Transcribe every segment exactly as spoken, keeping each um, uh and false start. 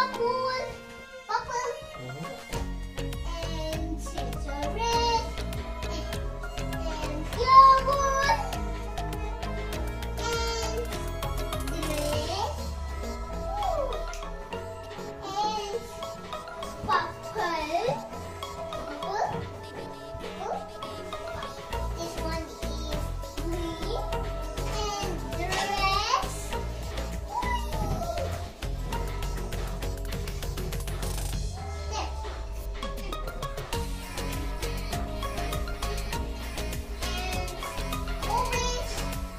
purple, purple, and it's a red, and yellow, and gray, and purple. This one is green and the rest. And orange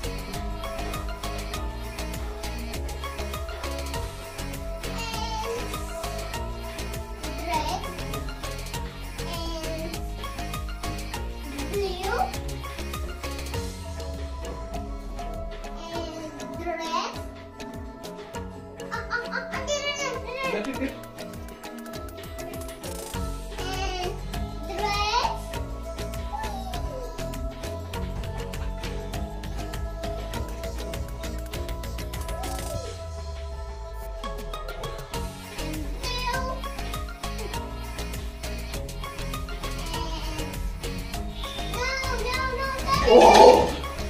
and red and blue and the rest. Ah, ah, ah, ah, Let it dip. and the rest. And blue. And no, no, no, that's Oh!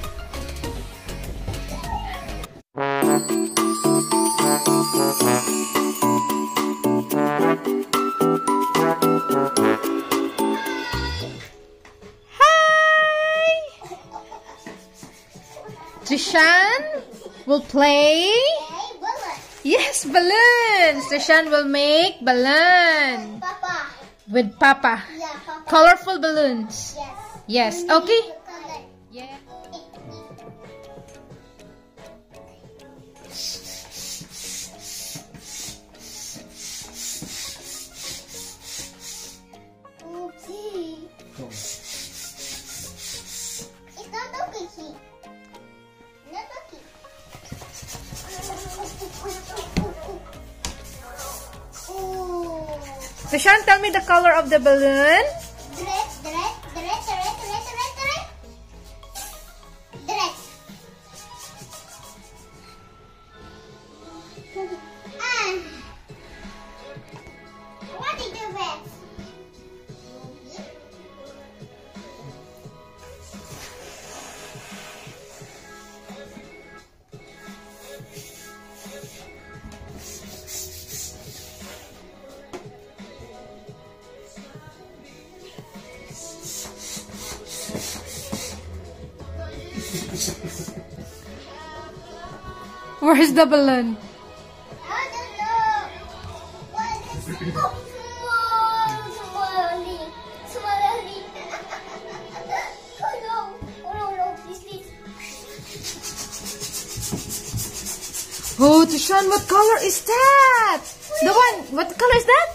Zishan will play. okay, bullet. Yes, balloons. Zishan will make balloon Papa. with Papa. Yeah, Papa. Colorful balloons. Yes. Yes. We need Okay. the color. Yeah. Oopsie. Go. It's not okay. Not okay. Oh. Zishan, tell me the color of the balloon. The red, the red, the red, the red, the red, the red, the red. The red. Ah. What is the red? Where's the balloon? I don't know. What is it? Oh, small, smally, smally. Oh no, oh no, no, please, please. Oh, Zishan, what color is that? The one, what color is that?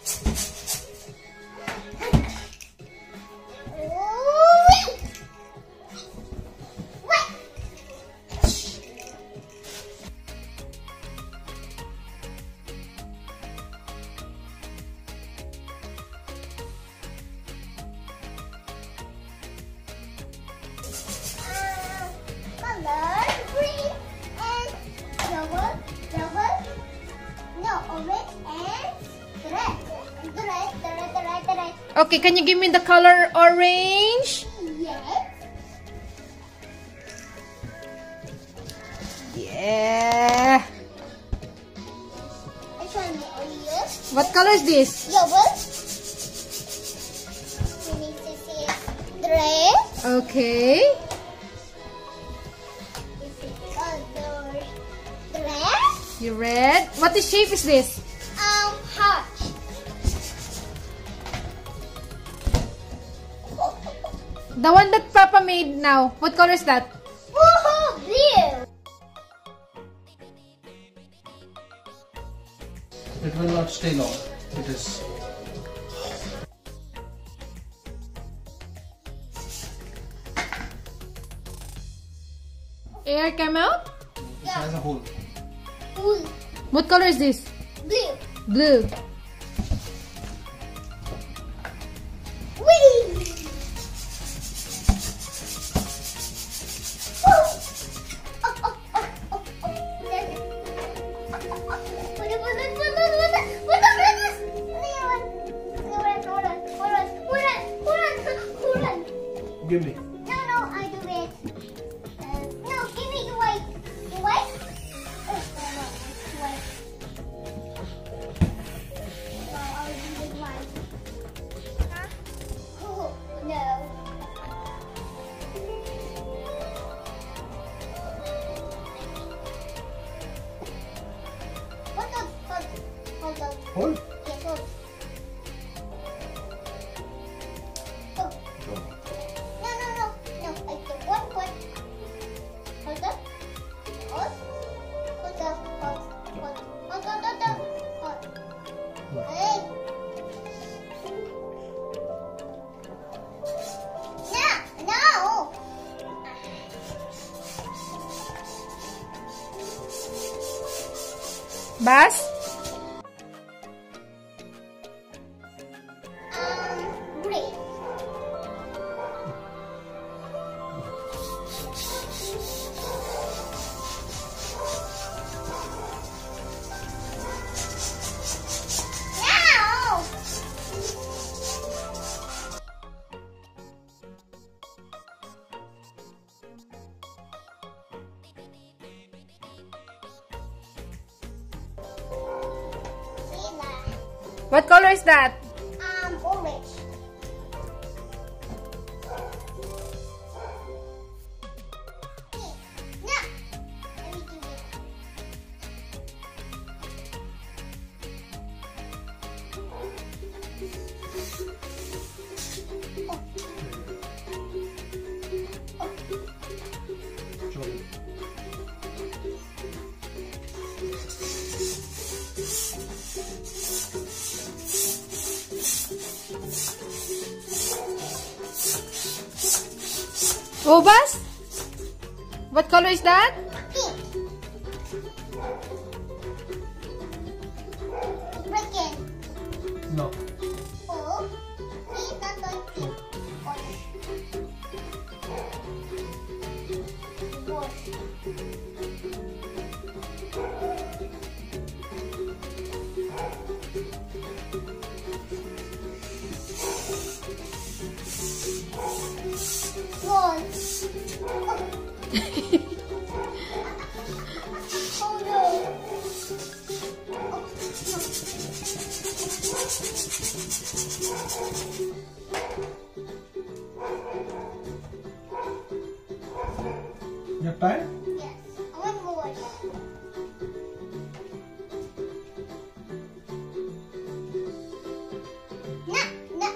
Color green and yellow, yellow, no, orange and the red, the red, the red, the red, the red. Okay, can you give me the color orange? Yes. Yeah. Which one is What color is this? yellow? We need to see the red. Okay. This is color the red. You red. What is shape is this? Um, heart. The one that Papa made now. What color is that? Woohoo! Blue. It will not stay long. It is. Air came out? It has a hole. Blue. What color is this? Blue. Blue. Whee! Oh! Oh, oh, oh, oh, oh. Bullet, bullet, bullet, bullet. Give me. No, no, I do it. Uh, no, give me the white. The white? Oh, no, no, the white. No, I'll do the white. Huh? Oh, no. Hold on, hold, hold on. Hold. Yes, hold. Oh. Go. No, no, no, no. I took one point. Hold up. Hold. Hold up. Hold. Hold. Hold, hold, hold, hold. Hold. Hey. No, no. Bas? Um, green. No. What color is that? Um, orange. No. Let me do this. Chocolate. Oh, Bas? What color is that? Pink. Break it. No. Oh, pink, not like pink. Orange. Wash. One. Oh no. You're tired? Yes. One more. No, no.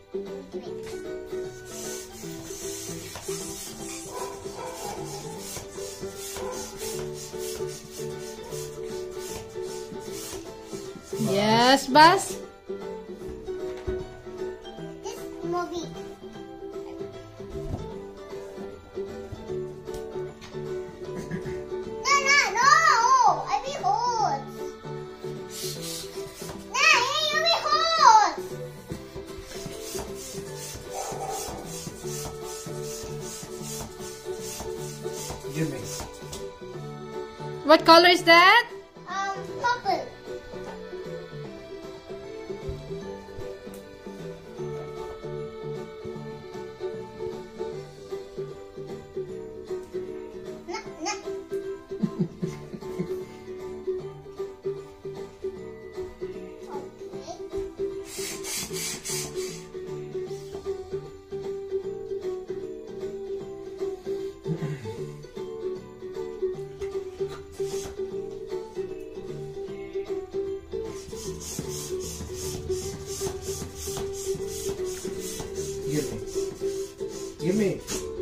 Yes, Bas? This movie. No, no, no. I be hot. No, you be hot. Give me. What color is that? Um, purple. No, no. Give me. Give me.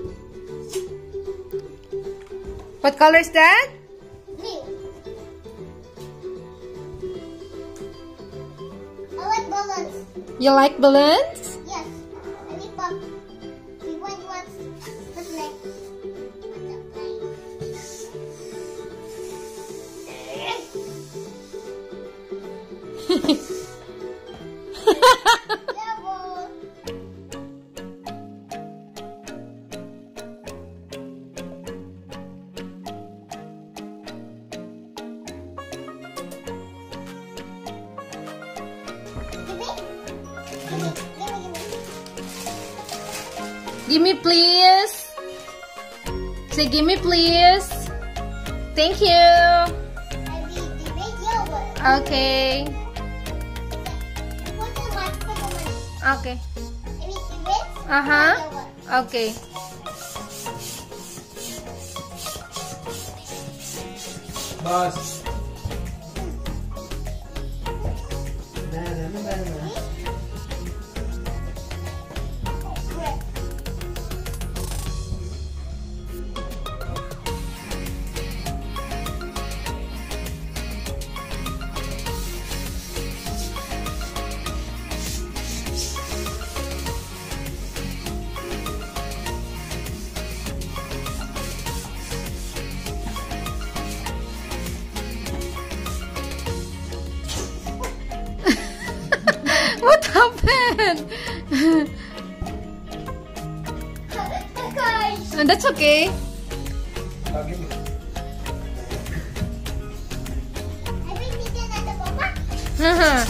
What color is that? Blue. I like balloons. You like balloons? Yes. I need pop. We want what's what's next? Double. Give me. Give me. Give me. Give me. Give me, please. Say, give me, please. Thank you. I will give it yogurt. Okay. What the one? What the one? Okay. I will give it Uh-huh. yogurt. Okay. Boss. Na, na, na, na, na. Bread. What happened? Guys. And that's okay. Oh, give me. I will need another papa. Uh-huh.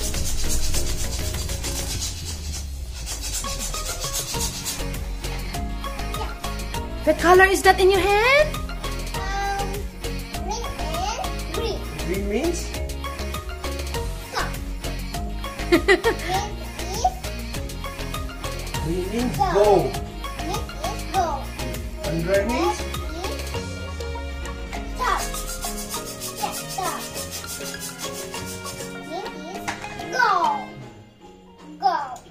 What color is that in your hand? Um, green and green. Green means? Stop. Green is Green means Go. go. green is go. And red means? Stop. Yeah, stop. Green is go. Go.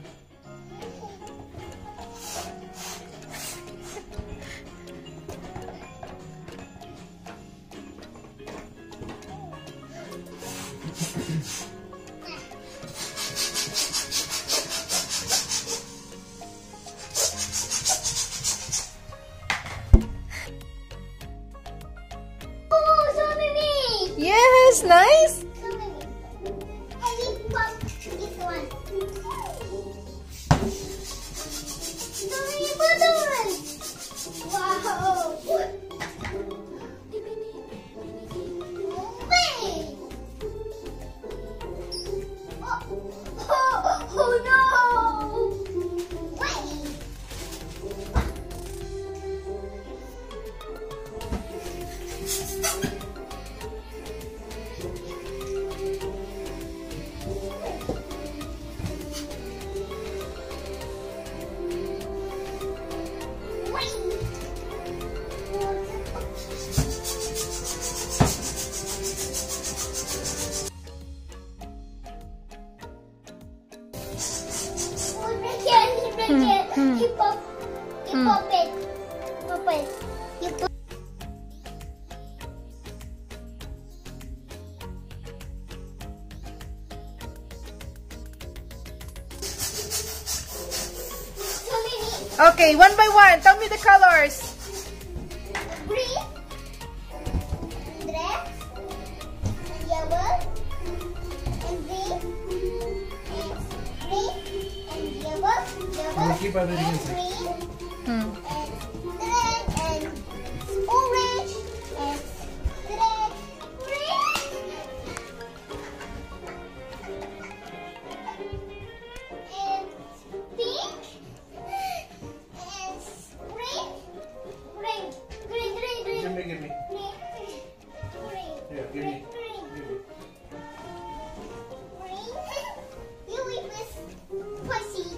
Oh, so many. Yes, nice. So many. I will pop this one. So many buttons. Wow. Wait. Oh, oh, oh no. Wait. You pop, you pop it, pop it. You pop. So many. Okay, one by one. Tell me the colors. Green, and red, and yellow, and green, and green, and yellow, yellow, We'll keep everything and inside. green, Hmm. and red, and orange, and red, green, and pink, and green, green, green, green, green. Give me, give me. Green, green, Yeah, give me. green, Give me. green. You eat this pussy.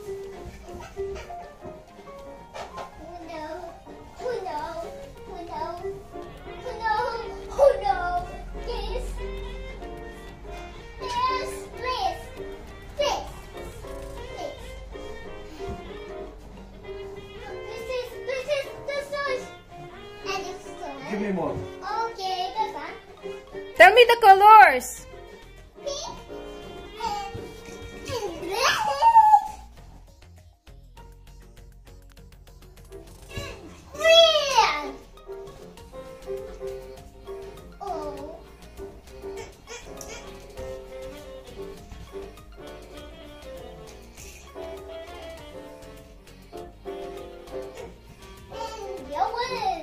Oh no, oh no, oh no, oh no, oh no. Yes, yes, please, please, please. This is, this is, this is, and it's Give me more. okay, that's fine. Tell me the colors. Pink and, and red. Red. Oh. And yellow.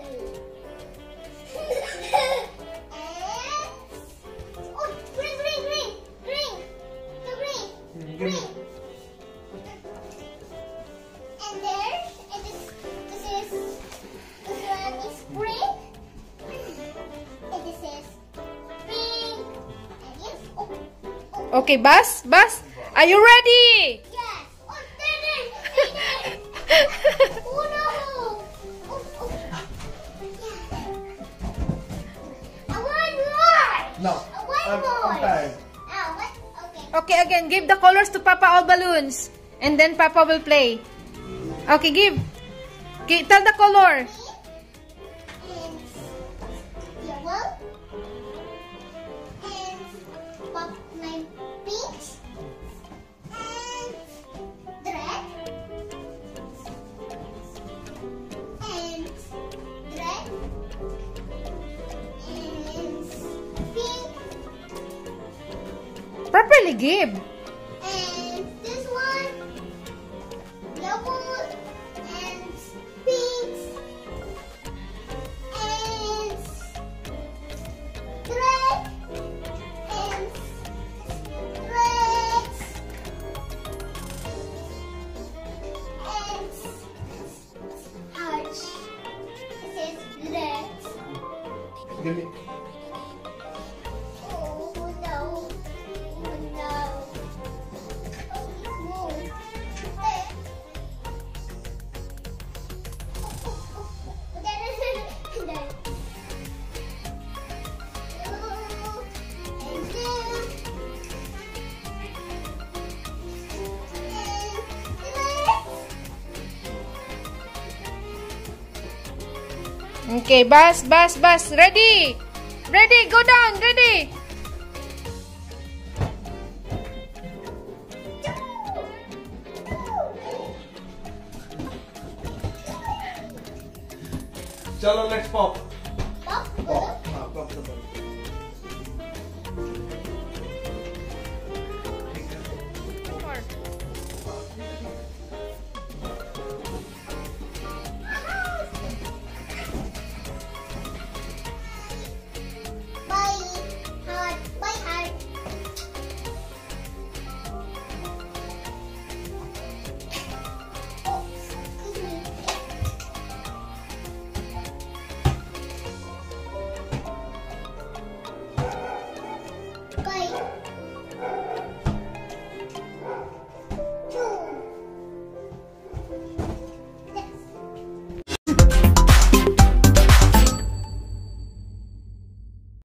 Oh, green, green, green, green, the green, Mm, give green. me. And there, and Okay, Buzz, Buzz, are you ready? Yes. Oh, there it is. There it is. Oh, no. Oh, oh. Yeah. I want more. No. I want I'm, more. I'm tired. Ah, what? Okay. Okay, again, give the colors to Papa, all balloons. And then Papa will play. Okay, give. Okay, tell the color. And yellow. And pop my pink. And red. And red. And pink. Properly give. And this one, yellow and pink and red and red and heart. This is red. Give me. Oh no! Oh no! Oh, eh. Okay, Buzz, Buzz, Buzz. Ready? Ready, go down, ready. Chalo, let's pop.